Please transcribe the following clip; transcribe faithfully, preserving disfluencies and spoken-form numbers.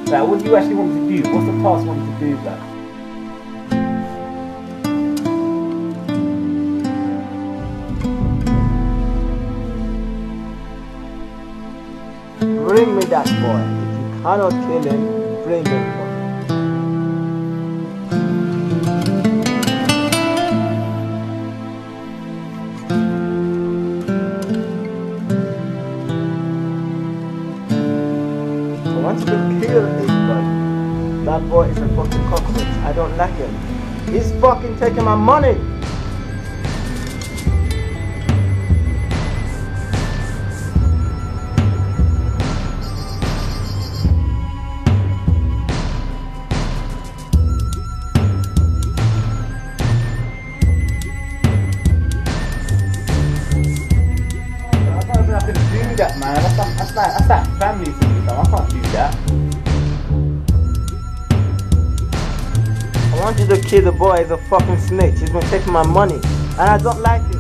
Like, what do you actually want me to do? What's the task you want me to do, like? Bring me that boy. If you cannot kill him, bring him. I want you to kill him, but that boy is a fucking cockroach. I don't like him. He's fucking taking my money. That man, that's that, that's that, that's that family thing, though. I can't do that. I want you to kill the boy. He's a fucking snitch. He's been taking my money, and I don't like it.